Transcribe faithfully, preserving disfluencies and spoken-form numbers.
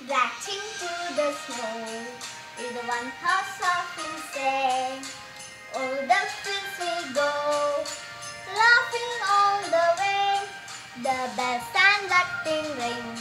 Gliding to the snow with one horse softly say, "O'er the fields we go, laughing all the way. The bells and lightning ring,